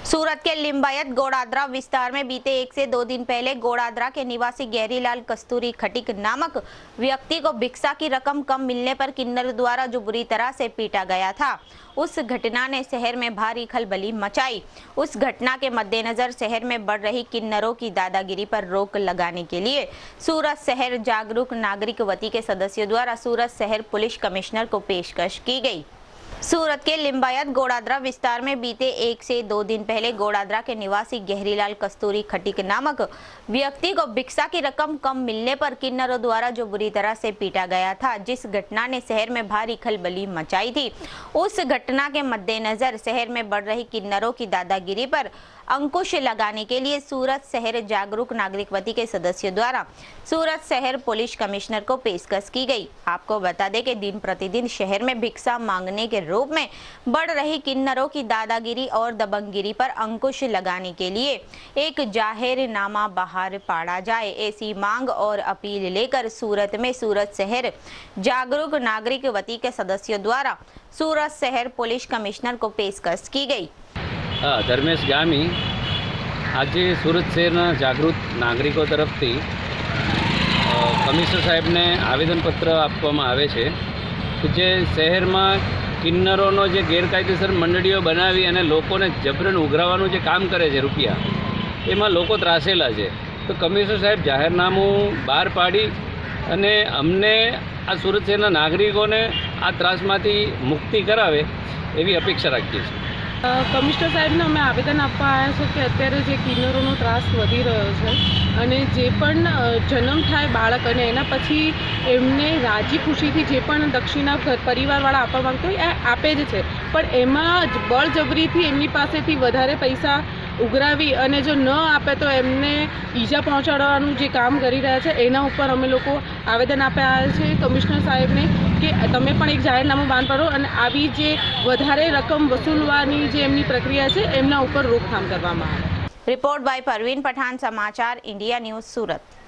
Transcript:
सूरत के लिंबायत गोड़ादरा विस्तार में बीते 1 से 2 दिन पहले गोड़ादरा के निवासी गहरीलाल कस्तूरी खटीक नामक व्यक्ति को भिक्षा की रकम कम मिलने पर किन्नर द्वारा जो बुरी तरह से पीटा गया था, उस घटना ने शहर में भारी खलबली मचाई। उस घटना के मद्देनजर शहर में बढ़ रही किन्नरों की दादागिरी पर रोक लगाने के लिए सूरत शहर जागरूक नागरिक वती के सदस्यों द्वारा सूरत शहर पुलिस कमिश्नर को पेशकश की गई। सूरत के लिंबायत गोड़ादरा विस्तार में बीते 1 से 2 दिन पहले गोड़ादरा के निवासी गहरीलाल कस्तूरी खटीक नामक व्यक्ति को भिक्षा की रकम कम मिलने पर किन्नरों द्वारा जो बुरी तरह से पीटा गया था, जिस घटना ने शहर में भारी खलबली मचाई थी। उस घटना के मद्देनजर शहर में बढ़ रही किन्नरों की दादागिरी पर अंकुश लगाने के लिए सूरत शहर जागरूक नागरिक वती के सदस्यों द्वारा सूरत शहर पुलिस कमिश्नर को पेशकश की गई। आपको बता दें कि दिन प्रतिदिन शहर में भिक्षा मांगने के रूप में बढ़ रही किन्नरों की दादागिरी और दबंगगिरी पर अंकुश लगाने के लिए एक जाहिरनामा बाहर पाड़ा जाए, ऐसी मांग और अपील लेकर सूरत में सूरत शहर जागरूक नागरिक वती के सदस्यों द्वारा सूरत शहर पुलिस कमिश्नर को पेशकश की गई। धर्मेश गामी आज सूरत शहरना जागृत नागरिकों तरफथी कमिश्नर साहेब ने आवेदनपत्र आपवामां आवे छे कि जे शहर में किन्नरों जे गैरकायदेसर मंडळीओ बनावी अने लोकोने जबरन उघरावानुं जे काम करे छे रूपिया, एमां लोको त्रासेला छे। तो कमिश्नर साहेब जाहेरनामું बहार पाड़ी अने अमने आ सूरत शहरना नागरिकोने आ त्रासमांथी मुक्ति करावे एवी अपेक्षा राखीए छीए। कमिश्नर साहेब ने अमे आवेदन आपवा आव्या छे कि अत्यारे जे किन्नरोनो त्रास वधी रह्यो छे अने जे पण जन्म थाय बाळक अने एना पछी एमने राजी खुशीथी जे पण दक्षिणा परिवारवाळा आपवा मांगता होय ए आपे ज छे, पण एमां बळजबरीथी एमनी पासेथी वधारे पैसा उघरावी अने जो न आपे तो एमने ईजा पहोंचाडવાનું जे काम करी रह्या छे एना उपर अमे लोको आवेदन आप्या छे कमिश्नर साहेबने कि तमे पण एक जाहेरनामું बहार पाडो अने आवी जे वधारे रकम वसूलवानी जे एमनी प्रक्रिया छे एमना उपर रोकथाम करवामां आवे। रिपोर्ट बाय परवीन पठान, समाचार इंडिया न्यूज सूरत।